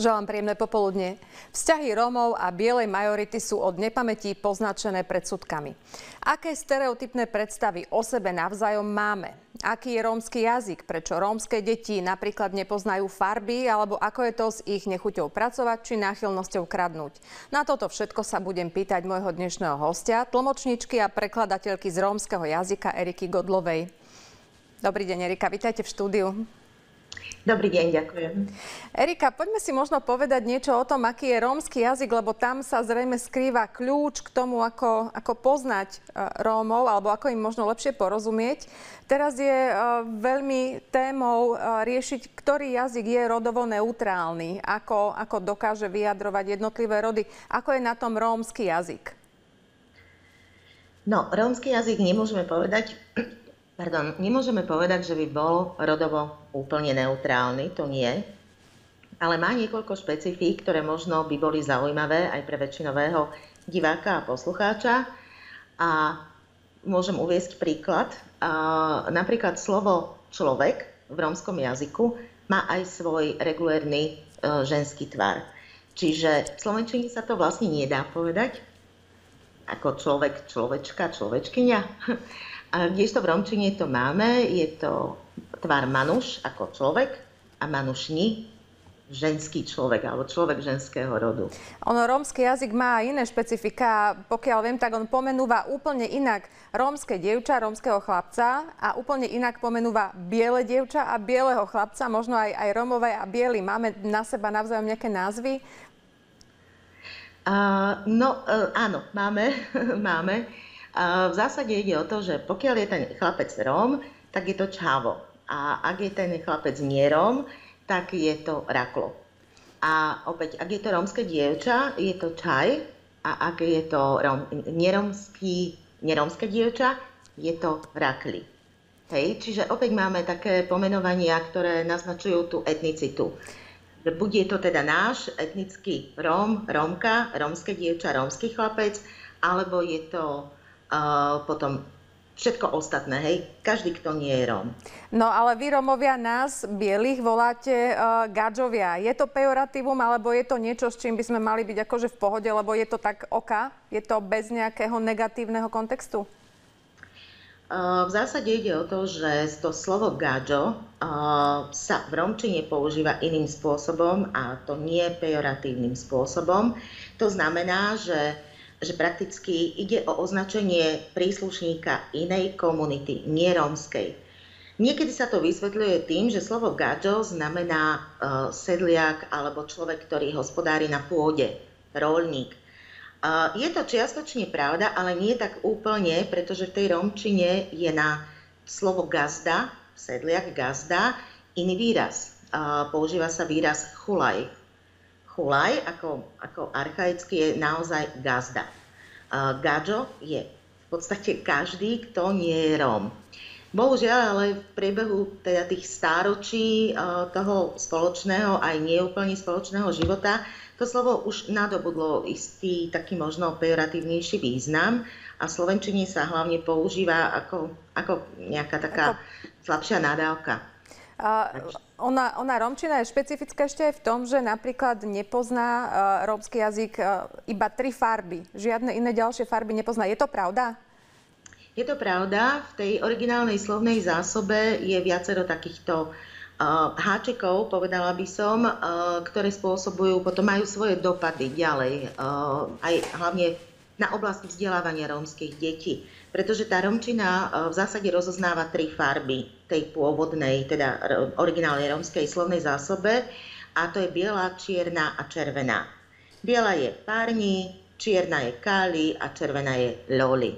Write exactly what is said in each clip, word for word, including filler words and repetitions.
Želám príjemné popoludne. Vzťahy Rómov a bielej majority sú od nepamätí poznačené predsudkami. Aké stereotypné predstavy o sebe navzájom máme? Aký je rómsky jazyk? Prečo rómske deti napríklad nepoznajú farby? Alebo ako je to s ich nechuťou pracovať či náchylnosťou kradnúť? Na toto všetko sa budem pýtať môjho dnešného hostia, tlmočníčky a prekladateľky z rómskeho jazyka Eriky Godlovej. Dobrý deň, Erika, vítajte v štúdiu. Dobrý deň, ďakujem. Erika, poďme si možno povedať niečo o tom, aký je rómsky jazyk, lebo tam sa zrejme skrýva kľúč k tomu, ako, ako poznať Rómov, alebo ako im možno lepšie porozumieť. Teraz je uh, veľmi témou uh, riešiť, ktorý jazyk je rodovo neutrálny, ako, ako dokáže vyjadrovať jednotlivé rody. Ako je na tom rómsky jazyk? No, rómsky jazyk nemôžeme povedať... Pardon, nemôžeme povedať, že by bol rodovo úplne neutrálny, to nie. Ale má niekoľko špecifík, ktoré možno by boli zaujímavé aj pre väčšinového diváka a poslucháča. A môžem uviesť príklad. A napríklad slovo človek v rómskom jazyku má aj svoj regulérny e, ženský tvar. Čiže v slovenčine sa to vlastne nedá povedať ako človek, človečka, človečkyňa. A kdežto v rómčine to máme, je to tvar manuš ako človek a manušni ženský človek alebo človek ženského rodu. Ono, rómsky jazyk má aj iné špecifika. Pokiaľ viem, tak on pomenúva úplne inak rómske dievča, rómskeho chlapca a úplne inak pomenúva biele dievča a bieleho chlapca, možno aj, aj rómové a biely. Máme na seba navzájom nejaké názvy? Uh, no, uh, áno, máme, máme. V zásade ide o to, že pokiaľ je ten chlapec Róm, tak je to čavo. A ak je ten chlapec nie Róm, tak je to raklo. A opäť, ak je to rómske dievča, je to čaj. A ak je to róm, nerómsky, nerómske dievča, je to rakli. Hej, čiže opäť máme také pomenovania, ktoré naznačujú tú etnicitu. Buď je to teda náš etnický Róm, Rómka, rómske dievča, rómsky chlapec, alebo je to Uh, potom všetko ostatné, hej, každý, kto nie je Róm. No ale vy Rómovia nás, bielých, voláte uh, gadžovia. Je to pejoratívum, alebo je to niečo, s čím by sme mali byť akože v pohode, lebo je to tak oka? Je to bez nejakého negatívneho kontextu? Uh, v zásade ide o to, že to slovo gadžo uh, sa v rómčine používa iným spôsobom a to nie pejoratívnym spôsobom. To znamená, že že prakticky ide o označenie príslušníka inej komunity, nie rómskej. Niekedy sa to vysvetľuje tým, že slovo gadžo znamená uh, sedliak alebo človek, ktorý hospodári na pôde, roľník. Uh, je to čiastočne pravda, ale nie tak úplne, pretože v tej rómčine je na slovo gazda, sedliak, gazda, iný výraz. Uh, používa sa výraz chulaj. Chulaj ako, ako archaicky je naozaj gazda. Uh, gadžo je v podstate každý, kto nie je Róm. Bohužiaľ, ale v priebehu teda tých stáročí uh, toho spoločného aj neúplne spoločného života to slovo už nadobudlo istý taký možno pejoratívnejší význam a v slovenčine sa hlavne používa ako, ako nejaká taká slabšia nadávka. Uh, ona, ona rómčina je špecifická ešte aj v tom, že napríklad nepozná uh, rómsky jazyk uh, iba tri farby. Žiadne iné ďalšie farby nepozná. Je to pravda? Je to pravda. V tej originálnej slovnej zásobe je viacero takýchto uh, háčikov, povedala by som, uh, ktoré spôsobujú, potom majú svoje dopady ďalej. Uh, aj hlavne na oblasti vzdelávania rómskych detí. Pretože tá rómčina v zásade rozoznáva tri farby tej pôvodnej, teda originálnej rómskej slovnej zásobe, a to je biela, čierna a červená. Biela je párni, čierna je káli a červená je loli.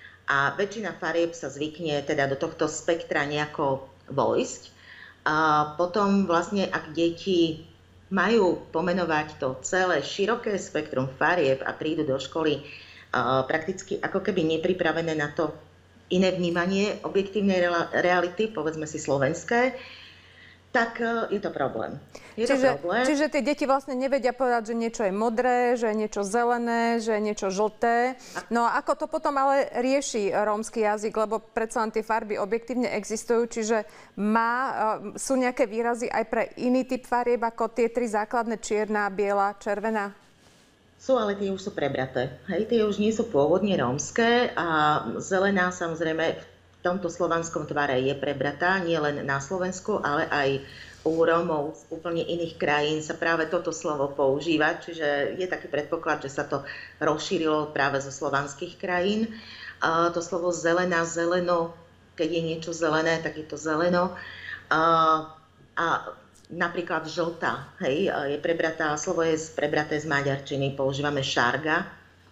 A väčšina farieb sa zvykne teda do tohto spektra nejako vojsť. A potom vlastne, ak deti majú pomenovať to celé široké spektrum farieb a prídu do školy prakticky ako keby nepripravené na to iné vnímanie objektívnej reality, povedzme si slovenské, tak je to problém. Je čiže, to problém. čiže tie deti vlastne nevedia povedať, že niečo je modré, že je niečo zelené, že je niečo žlté. No a ako to potom ale rieši rómsky jazyk, lebo predsa len tie farby objektívne existujú, čiže má, sú nejaké výrazy aj pre iný typ farieb ako tie tri základné: čierna, biela, červená? Sú, ale tie už sú prebraté. Hej, tie už nie sú pôvodne rómske a zelená samozrejme v tomto slovanskom tvare je prebratá, nie len na Slovensku, ale aj u Rómov z úplne iných krajín sa práve toto slovo používa, čiže je taký predpoklad, že sa to rozšírilo práve zo slovanských krajín. A to slovo zelená, zeleno, keď je niečo zelené, tak je to zeleno. A, a napríklad žltá, hej, je prebratá, slovo je prebraté z maďarčiny, používame šarga,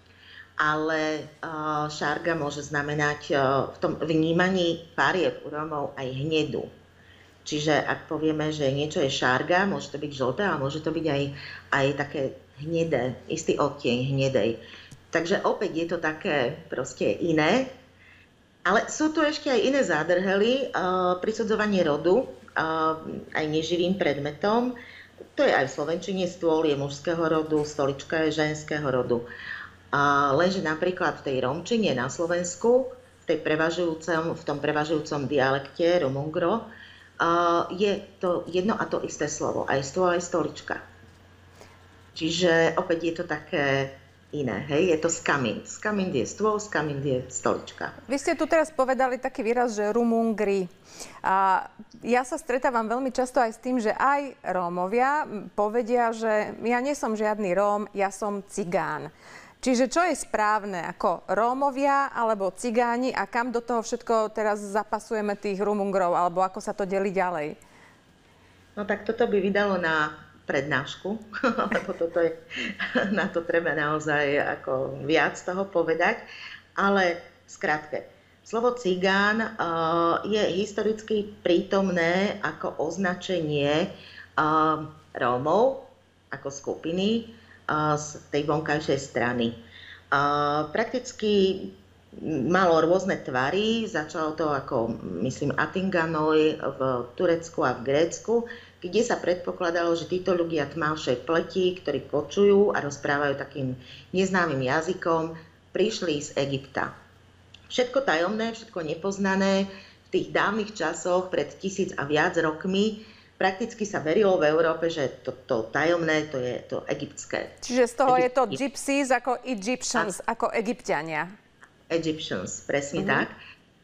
ale uh, šarga môže znamenať uh, v tom vnímaní farieb u Rómov aj hnedu. Čiže ak povieme, že niečo je šarga, môže to byť žlté a môže to byť aj, aj také hnedé, istý odtieň hnedej. Takže opäť je to také proste iné. Ale sú tu ešte aj iné zádrhely, uh, prisudzovanie rodu, uh, aj neživým predmetom. To je aj v slovenčine, stôl je mužského rodu, stolička je ženského rodu. Uh, lenže napríklad v tej rómčine na Slovensku, v, tej prevažujúcom, v tom prevažujúcom dialekte romungro, Uh, je to jedno a to isté slovo, aj stôl, aj stolička. Čiže opäť je to také iné, hej, je to skamind. Skamind je stôl, skamind je stolička. Vy ste tu teraz povedali taký výraz, že rumungri. A ja sa stretávam veľmi často aj s tým, že aj Rómovia povedia, že ja nie som žiadny Róm, ja som cigán. Čiže čo je správne, ako Rómovia alebo cigáni a kam do toho všetko teraz zapasujeme tých rumungrov, alebo ako sa to delí ďalej? No tak toto by vydalo na prednášku, lebo toto je, na to treba naozaj ako viac toho povedať. Ale skrátke, slovo cigán uh, je historicky prítomné ako označenie uh, Rómov, ako skupiny, z tej vonkajšej strany. Prakticky malo rôzne tvary, začalo to ako, myslím, Atinganoj v Turecku a v Grécku, kde sa predpokladalo, že títo ľudia tmavšej pleti, ktorí kočujú a rozprávajú takým neznámym jazykom, prišli z Egypta. Všetko tajomné, všetko nepoznané, v tých dávnych časoch, pred tisíc a viac rokmi, prakticky sa verilo v Európe, že to, to tajomné, to je to egyptské. Čiže z toho Egypt... je to gypsies ako Egyptians, a... ako Egypťania. Egyptians, presne uh-huh. tak.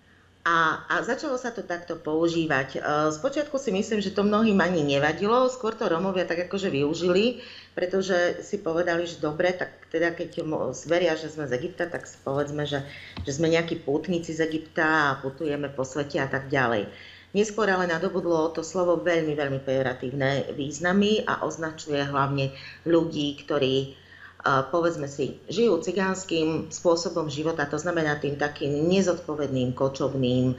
A, a začalo sa to takto používať. Spočiatku si myslím, že to mnohým ani nevadilo, skôr to Rómovia tak akože využili, pretože si povedali, že dobre, tak teda keď zveria, že sme z Egypta, tak si povedzme, že, že sme nejakí pútnici z Egypta a putujeme po svete a tak ďalej. Neskôr ale nadobudlo to slovo veľmi, veľmi pejoratívne významy a označuje hlavne ľudí, ktorí, povedzme si, žijú cigánskym spôsobom života, to znamená tým takým nezodpovedným, kočovným,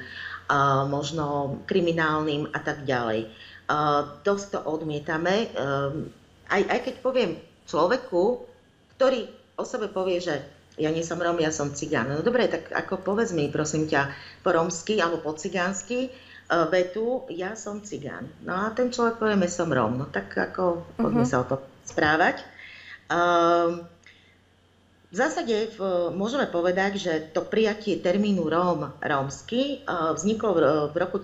možno kriminálnym a tak ďalej. Dosť to odmietame, aj, aj keď poviem človeku, ktorý o sebe povie, že ja nie som Róm, ja som cigán. No dobre, tak ako povedz mi, prosím ťa, po rómsky alebo po cigánsky, vetu, ja som cigán. No a ten človek povieme, som Róm. No tak ako, poďme uh-huh. sa o to správať. Um, v zásade v, môžeme povedať, že to prijatie termínu Róm, rómsky, uh, vzniklo v, v roku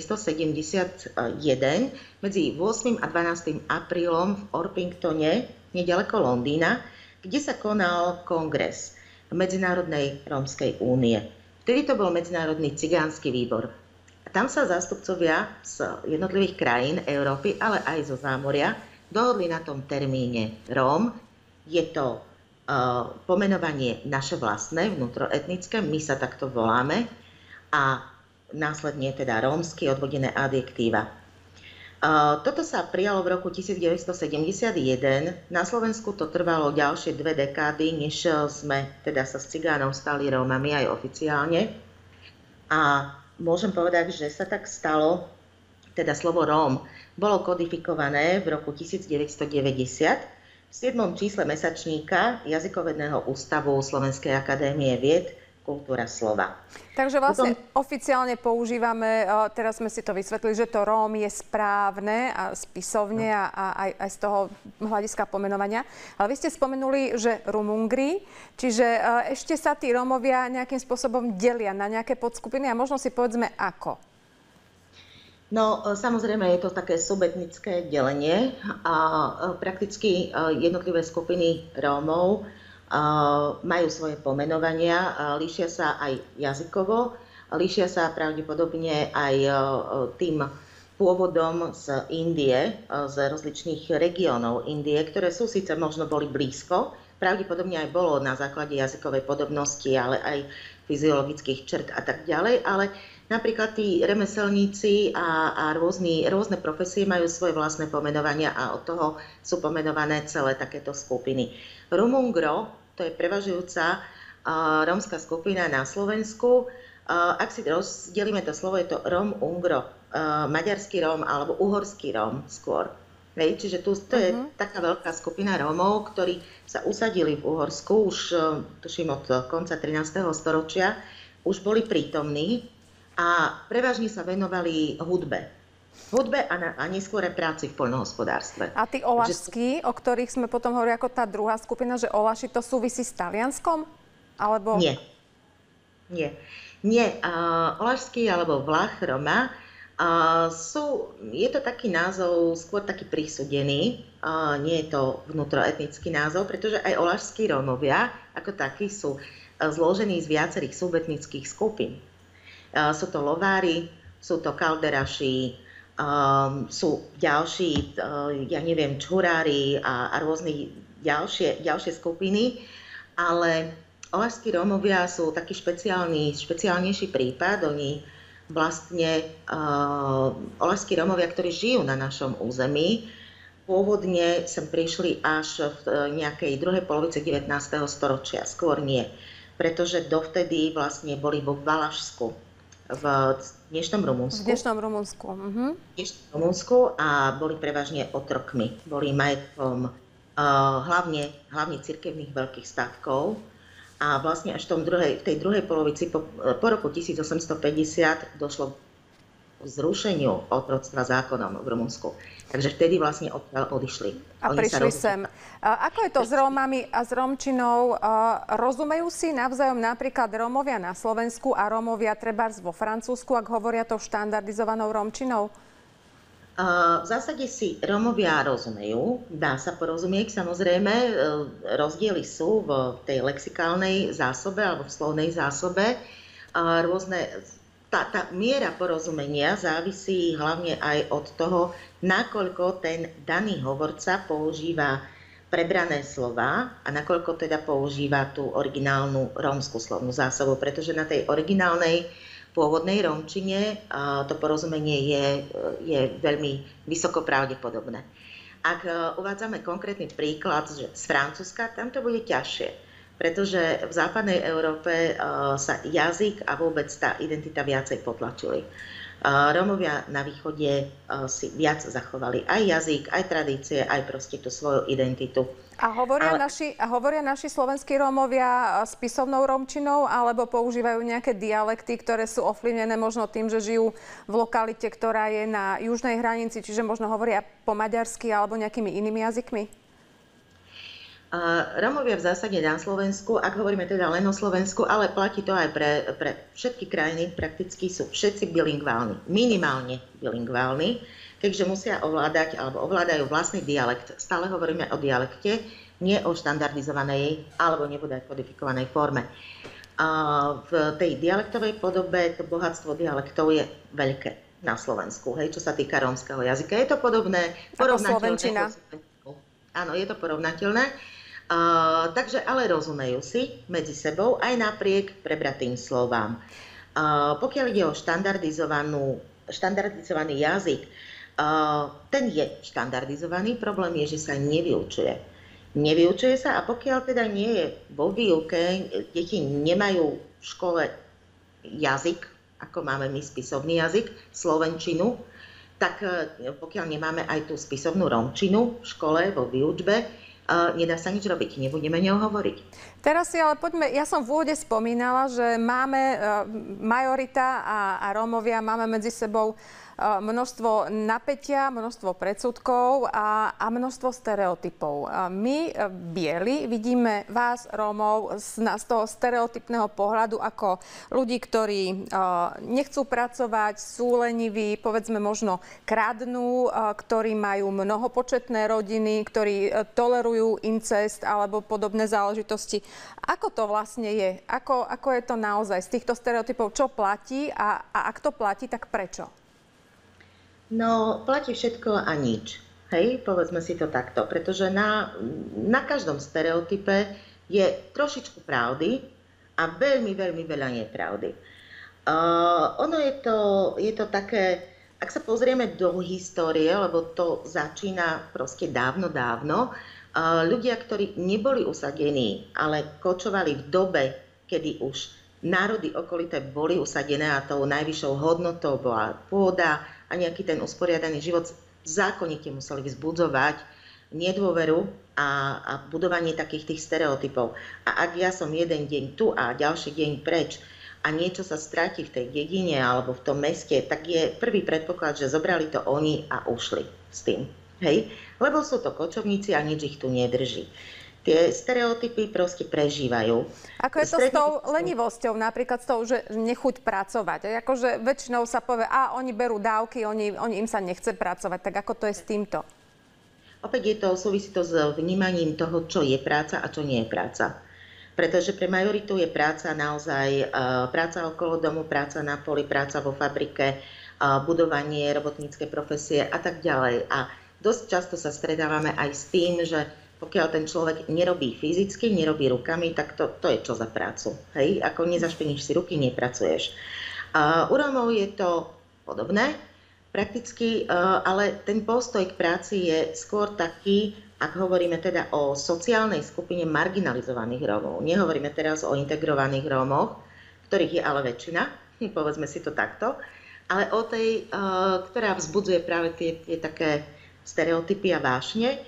tisícdeväťstosedemdesiatjeden medzi ôsmym a dvanástym aprílom v Orpingtone, nedaleko Londýna, kde sa konal kongres Medzinárodnej rómskej únie. Vtedy to bol Medzinárodný cigánsky výbor. Tam sa zástupcovia z jednotlivých krajín Európy, ale aj zo zámoria, dohodli na tom termíne Róm. Je to uh, pomenovanie naše vlastné, vnútroetnické, my sa takto voláme, a následne teda rómsky odvodené adjektíva. Uh, toto sa prijalo v roku tisícdeväťstosedemdesiatjeden. Na Slovensku to trvalo ďalšie dve dekády, než sme teda sa s cigánov stali Rómami aj oficiálne. A môžem povedať, že sa tak stalo, teda slovo Róm bolo kodifikované v roku tisícdeväťstodeväťdesiat v siedmom čísle mesačníka Jazykovedného ústavu Slovenskej akadémie vied, kultúra slova. Takže vlastne Potom oficiálne používame, teraz sme si to vysvetlili, že to Róm je správne a spisovne a, a aj, aj z toho hľadiska pomenovania. Ale vy ste spomenuli, že Rumungri, čiže ešte sa tí Rómovia nejakým spôsobom delia na nejaké podskupiny a možno si povedzme ako. No, samozrejme je to také subetnické delenie a prakticky jednotlivé skupiny Rómov majú svoje pomenovania, líšia sa aj jazykovo, líšia sa pravdepodobne aj tým pôvodom z Indie, z rozličných regiónov Indie, ktoré sú síce možno boli blízko, pravdepodobne aj bolo na základe jazykovej podobnosti, ale aj fyziologických črt a tak ďalej, ale napríklad tí remeselníci a, a rôzny, rôzne profesie majú svoje vlastné pomenovania a od toho sú pomenované celé takéto skupiny. Rumungro, to je prevažujúca uh, rómska skupina na Slovensku. Uh, ak si rozdelíme to slovo, je to Rom-Ungro, uh, maďarský Róm alebo uhorský Róm skôr. Hej, čiže tu to je uh-huh. taká veľká skupina Rómov, ktorí sa usadili v Uhorsku už, uh, tuším, od konca trinásteho storočia, už boli prítomní a prevažne sa venovali hudbe. Hudbe a, na, a neskôr práci v poľnohospodárstve. A tí olašskí, o ktorých sme potom hovorili ako tá druhá skupina, že Olaši to súvisí s Talianskom? Alebo... Nie. Nie. Nie. Uh, Olašský alebo Vlach Roma uh, sú, je to taký názov skôr taký prisúdený. Uh, nie je to vnútroetnický názov, pretože aj Olašskí Rómovia ako takí sú uh, zložení z viacerých subetnických skupín. Uh, sú to Lovári, sú to Kalderaši, um, sú ďalší, uh, ja neviem, Čurári a, a rôzne ďalšie, ďalšie skupiny, ale Olašskí Rómovia sú taký špeciálny, špeciálnejší prípad. Oni vlastne, uh, Olašskí Rómovia, ktorí žijú na našom území, pôvodne sem prišli až v uh, nejakej druhej polovici devätnásteho storočia, skôr nie, pretože dovtedy vlastne boli vo Valašsku, v dnešnom Rumunsku. V dnešnom Rumunsku. Uh-huh. V dnešnom Rumunsku a boli prevažne otrokmi. Boli majetkom uh, hlavne, hlavne cirkevných veľkých statkov. A vlastne až v, tom druhej, v tej druhej polovici po, po roku tisícosemstopäťdesiat došlo k zrušeniu otroctva zákonom v Rumunsku. Takže vtedy vlastne odtiaľ odišli. A Oni prišli roz... sem. A ako je to s Rómami a s Rómčinou? Rozumejú si navzájom napríklad Rómovia na Slovensku a Rómovia trebárs vo Francúzsku, ak hovoria to štandardizovanou rómčinou? V zásade si Rómovia rozumejú, dá sa porozumieť, samozrejme, rozdiely sú v tej lexikálnej zásobe alebo v slovnej zásobe. Rôzne, tá, tá miera porozumenia závisí hlavne aj od toho, nakoľko ten daný hovorca používa prebrané slova a nakoľko teda používa tú originálnu rómsku slovnú zásobu, pretože na tej originálnej pôvodnej rómčine to porozumenie je, je veľmi vysoko pravdepodobné. Ak uvádzame konkrétny príklad z Francúzska, tam to bude ťažšie, pretože v západnej Európe sa jazyk a vôbec tá identita viacej potlačili. Rómovia na východe si viac zachovali aj jazyk, aj tradície, aj proste tú svoju identitu. A hovoria, Ale... naši, a hovoria naši slovenskí Rómovia spisovnou rómčinou alebo používajú nejaké dialekty, ktoré sú ovplyvnené možno tým, že žijú v lokalite, ktorá je na južnej hranici, čiže možno hovoria po maďarsky alebo nejakými inými jazykmi? Rómovia v zásade na Slovensku, ak hovoríme teda len o Slovensku, ale platí to aj pre, pre všetky krajiny, prakticky sú všetci bilingválni, minimálne bilingválni, keďže musia ovládať alebo ovládajú vlastný dialekt. Stále hovoríme o dialekte, nie o štandardizovanej alebo nebude kodifikovanej forme. V tej dialektovej podobe to bohatstvo dialektov je veľké na Slovensku, hej, čo sa týka rómskeho jazyka. Je to podobné, porovnateľné. Áno, je to porovnateľné. Uh, takže ale rozumejú si medzi sebou aj napriek prebratým slovám. Uh, pokiaľ ide o štandardizovanú, štandardizovaný jazyk, uh, ten je štandardizovaný, problém je, že sa nevyučuje. Nevyučuje sa a pokiaľ teda nie je vo výuke, deti nemajú v škole jazyk, ako máme my spisovný jazyk, slovenčinu, tak uh, pokiaľ nemáme aj tú spisovnú rómčinu v škole, vo výučbe, Uh, nedá sa nič robiť, nebudeme ňou hovoriť. Teraz si ale poďme, ja som v úvode spomínala, že máme majorita a, a Rómovia, máme medzi sebou množstvo napätia, množstvo predsudkov a, a množstvo stereotypov. My, bieli, vidíme vás, Rómov, z, z toho stereotypného pohľadu ako ľudí, ktorí nechcú pracovať, sú leniví, povedzme možno kradnú, ktorí majú mnohopočetné rodiny, ktorí tolerujú incest alebo podobné záležitosti. Ako to vlastne je? Ako, ako je to naozaj z týchto stereotypov? Čo platí a, a ak to platí, tak prečo? No, platí všetko a nič. Hej, povedzme si to takto, pretože na, na každom stereotype je trošičku pravdy a veľmi, veľmi veľa nepravdy. Uh, ono je to, je to také, ak sa pozrieme do histórie, lebo to začína proste dávno, dávno, uh, ľudia, ktorí neboli usadení, ale kočovali v dobe, kedy už národy okolité boli usadené a tou najvyššou hodnotou bola pôda, a nejaký ten usporiadaný život, zákonite museli vzbudzovať nedôveru a, a budovanie takých tých stereotypov. A ak ja som jeden deň tu a ďalší deň preč a niečo sa stratí v tej dedine alebo v tom meste, tak je prvý predpoklad, že zobrali to oni a ušli s tým. Hej? Lebo sú to kočovníci a nič ich tu nedrží. Tie stereotypy proste prežívajú. Ako je to Stredný... s tou lenivosťou, napríklad s tou, že nechuť pracovať? A akože väčšinou sa povie, a oni berú dávky, oni, oni im sa nechce pracovať. Tak ako to je s týmto? Opäť je to, súvisí to s vnímaním toho, čo je práca a čo nie je práca. Pretože pre majoritu je práca naozaj uh, práca okolo domu, práca na poli, práca vo fabrike, uh, budovanie, robotnícke profesie a tak ďalej. A dosť často sa stretávame aj s tým, že pokiaľ ten človek nerobí fyzicky, nerobí rukami, tak to, to je čo za prácu. Hej? Ako nezašpiníš si ruky, nepracuješ. Uh, u Rómov je to podobné, prakticky, uh, ale ten postoj k práci je skôr taký, ak hovoríme teda o sociálnej skupine marginalizovaných Rómov. Nehovoríme teraz o integrovaných Rómoch, ktorých je ale väčšina, povedzme si to takto, ale o tej, uh, ktorá vzbudzuje práve tie, tie také stereotypy a vášne.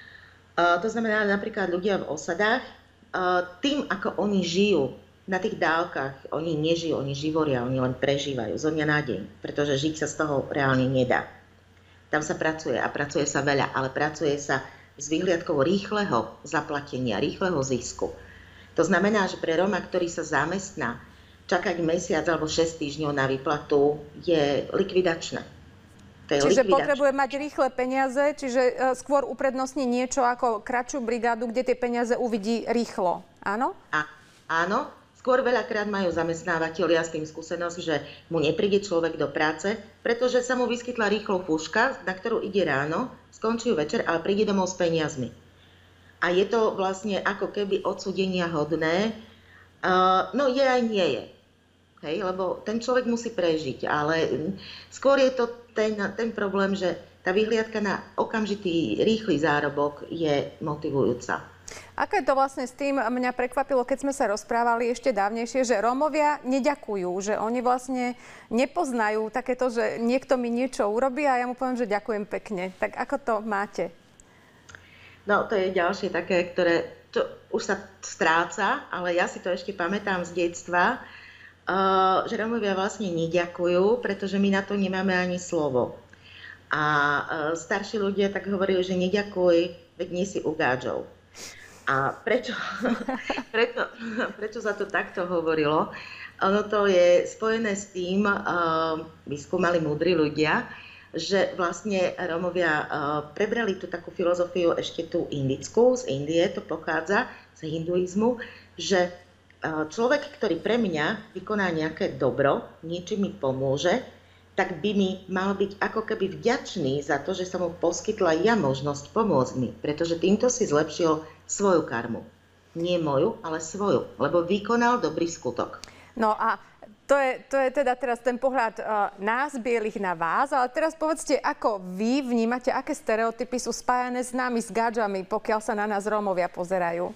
Uh, to znamená napríklad ľudia v osadách, uh, tým, ako oni žijú na tých dávkach, oni nežijú, oni živoria, oni len prežívajú zo dňa na deň, pretože žiť sa z toho reálne nedá. Tam sa pracuje a pracuje sa veľa, ale pracuje sa s výhliadkou rýchleho zaplatenia, rýchleho zisku. To znamená, že pre Róma, ktorý sa zamestná, čakať mesiac alebo šesť týždňov na výplatu je likvidačné. Čiže potrebuje mať rýchle peniaze, čiže skôr uprednostní niečo ako kratšiu brigádu, kde tie peniaze uvidí rýchlo. Áno? A, áno. Skôr veľakrát majú zamestnávateľia s tým skúsenosť, že mu nepríde človek do práce, pretože sa mu vyskytla rýchlo fúška, na ktorú ide ráno, skončí večer, ale príde domov s peniazmi. A je to vlastne ako keby odsúdenia hodné. Uh, no je aj nie je. Hej, lebo ten človek musí prežiť, ale skôr je to ten, ten problém, že tá vyhliadka na okamžitý rýchly zárobok je motivujúca. Ako je to vlastne s tým, mňa prekvapilo, keď sme sa rozprávali ešte dávnejšie, že Rómovia neďakujú, že oni vlastne nepoznajú takéto, že niekto mi niečo urobí a ja mu poviem, že ďakujem pekne. Tak ako to máte? No to je ďalšie také, ktoré to už sa stráca, ale ja si to ešte pamätám z detstva, Uh, že Rómovia vlastne neďakujú, pretože my na to nemáme ani slovo. A uh, starší ľudia tak hovorili, že neďakuj, veď nie si u gáčov. A prečo, prečo, prečo sa to takto hovorilo? Ono to je spojené s tým, uh, vyskúmali múdri ľudia, že vlastne Rómovia uh, prebrali tú takú filozofiu ešte tú indickú, z Indie to pochádza, z hinduizmu, že človek, ktorý pre mňa vykoná nejaké dobro, niečím mi pomôže, tak by mi mal byť ako keby vďačný za to, že sa mu poskytla ja možnosť pomôcť mi, pretože týmto si zlepšil svoju karmu. Nie moju, ale svoju, lebo vykonal dobrý skutok. No a to je, to je teda teraz ten pohľad uh, nás, bielých, na vás, ale teraz povedzte, ako vy vnímate, aké stereotypy sú spájané s nami, s gáčami, pokiaľ sa na nás Rómovia pozerajú?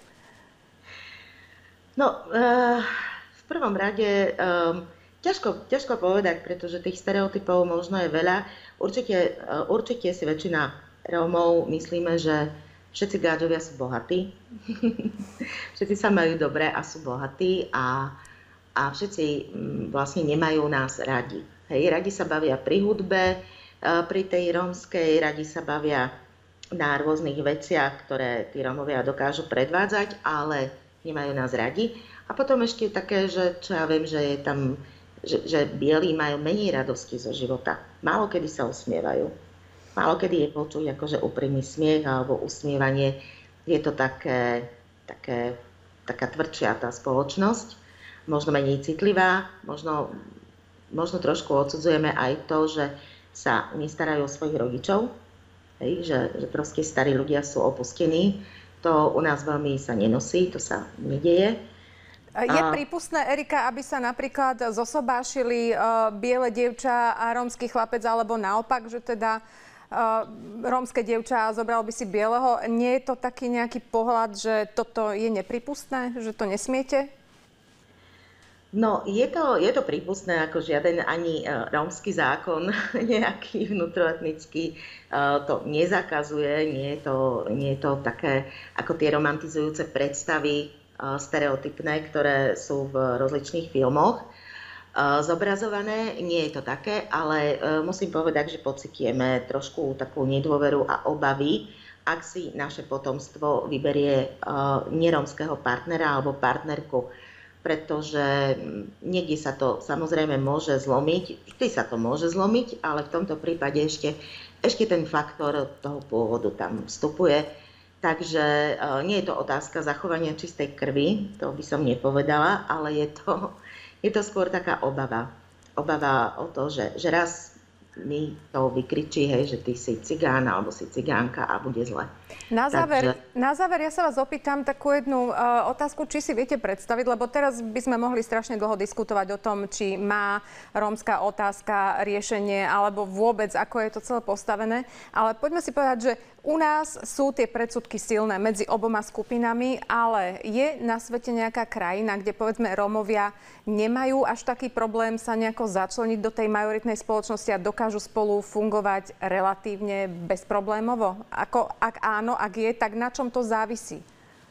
No, uh, v prvom rade um, ťažko, ťažko povedať, pretože tých stereotypov možno je veľa. Určite, uh, určite si väčšina Rómov myslíme, že všetci gáčovia sú bohatí. Všetci sa majú dobre a sú bohatí a, a všetci vlastne nemajú nás radi. Hej, radi sa bavia pri hudbe, pri tej rómskej, radi sa bavia na rôznych veciach, ktoré tí Rómovia dokážu predvádzať, ale nemajú nás radi. A potom ešte také, že čo ja viem, že je tam, že, že bielí majú menej radosti zo života. Málo kedy sa usmievajú. Málo kedy je počuť akože úprimný smiech alebo usmievanie. Je to také, také, taká tvrdšia tá spoločnosť, možno menej citlivá, možno, možno trošku odsudzujeme aj to, že sa nestarajú o svojich rodičov, hej, že, že proste starí ľudia sú opustení. To u nás veľmi sa nenosí, to sa nedieje. Je prípustné, Erika, aby sa napríklad zosobášili uh, biele dievča a rómsky chlapec, alebo naopak, že teda uh, rómske dievča a zobral by si bieleho? Nie je to taký nejaký pohľad, že toto je neprípustné, že to nesmiete? No, je to, je to prípustné, ako žiaden ani uh, rómsky zákon, nejaký vnútroetnický, uh, to nezakazuje, nie je to, nie je to také ako tie romantizujúce predstavy, stereotypné, ktoré sú v rozličných filmoch zobrazované. Nie je to také, ale musím povedať, že pociťujeme trošku takú nedôveru a obavy, ak si naše potomstvo vyberie nerómskeho partnera alebo partnerku, pretože niekde sa to samozrejme môže zlomiť, vždy sa to môže zlomiť, ale v tomto prípade ešte, ešte ten faktor toho pôvodu tam vstupuje. Takže nie je to otázka zachovania čistej krvi, to by som nepovedala, ale je to, je to skôr taká obava. Obava o to, že, že raz mi to vykričí, hej, že ty si cigán alebo si cigánka a bude zle. Na záver, Takže... na záver ja sa vás opýtam takú jednu uh, otázku, či si viete predstaviť, lebo teraz by sme mohli strašne dlho diskutovať o tom, či má rómska otázka riešenie, alebo vôbec, ako je to celé postavené. Ale poďme si povedať, že u nás sú tie predsudky silné medzi oboma skupinami, ale je na svete nejaká krajina, kde povedzme Rómovia nemajú až taký problém sa nejako začleniť do tej majoritnej spoločnosti a dokážu spolu fungovať relatívne bezproblémovo? Ako, ak áno, ak je, tak na čom to závisí?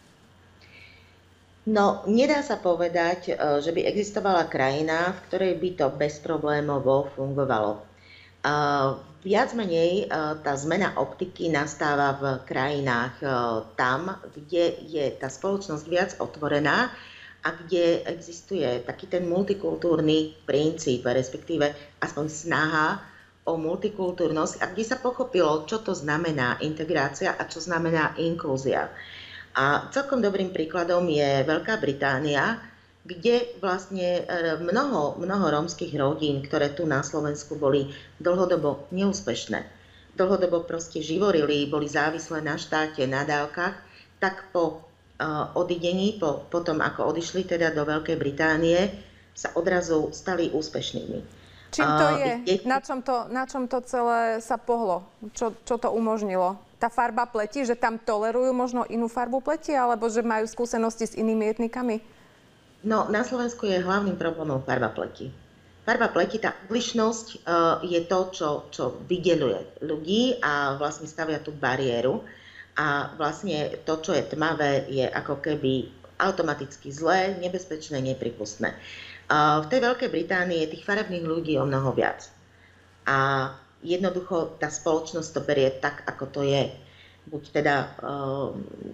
No, nedá sa povedať, že by existovala krajina, v ktorej by to bezproblémovo fungovalo. Uh, viac menej uh, tá zmena optiky nastáva v krajinách uh, tam, kde je tá spoločnosť viac otvorená a kde existuje taký ten multikultúrny princíp, respektíve aspoň snaha o multikultúrnosť a kde sa pochopilo, čo to znamená integrácia a čo znamená inklúzia. A celkom dobrým príkladom je Veľká Británia, kde vlastne mnoho, mnoho rómskych rodín, ktoré tu na Slovensku boli dlhodobo neúspešné, dlhodobo proste živorili, boli závislé na štáte, na dávkach, tak po uh, odidení, po, po tom, ako odišli teda do Veľkej Británie, sa odrazu stali úspešnými. Čím to je? Uh, je... Na, čom to, na čom to celé sa pohlo? Čo, čo to umožnilo? Tá farba pleti, že tam tolerujú možno inú farbu pleti, alebo že majú skúsenosti s inými etnikami? No, na Slovensku je hlavným problémom farba pleti. Farba pleti, tá odlišnosť uh, je to, čo, čo vydeľuje ľudí a vlastne stavia tú bariéru. A vlastne to, čo je tmavé, je ako keby automaticky zlé, nebezpečné, nepripustné. Uh, v tej Veľkej Británii je tých farebných ľudí o mnoho viac. A jednoducho tá spoločnosť to berie tak, ako to je. Buď teda uh,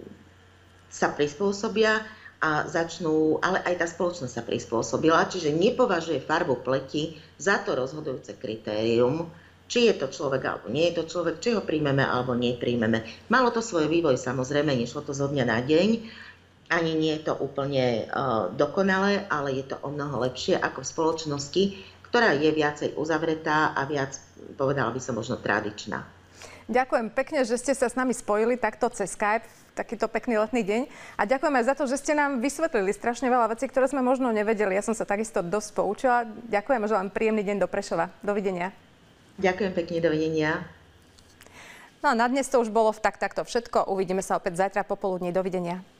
sa prispôsobia, a začnú, ale aj tá spoločnosť sa prispôsobila, čiže nepovažuje farbu pleti za to rozhodujúce kritérium, či je to človek alebo nie je to človek, či ho príjmeme alebo nepríjmeme. Malo to svoj vývoj, samozrejme, nešlo to zo dňa na deň, ani nie je to úplne uh, dokonalé, ale je to o mnoho lepšie ako v spoločnosti, ktorá je viacej uzavretá a viac, povedala by som, možno tradičná. Ďakujem pekne, že ste sa s nami spojili takto cez Skype, takýto pekný letný deň. A ďakujem aj za to, že ste nám vysvetlili strašne veľa vecí, ktoré sme možno nevedeli. Ja som sa takisto dosť poučila. Ďakujem a želám príjemný deň do Prešova. Dovidenia. Ďakujem pekne, dovidenia. No a na dnes to už bolo v tak takto všetko. Uvidíme sa opäť zajtra popoludní. Dovidenia.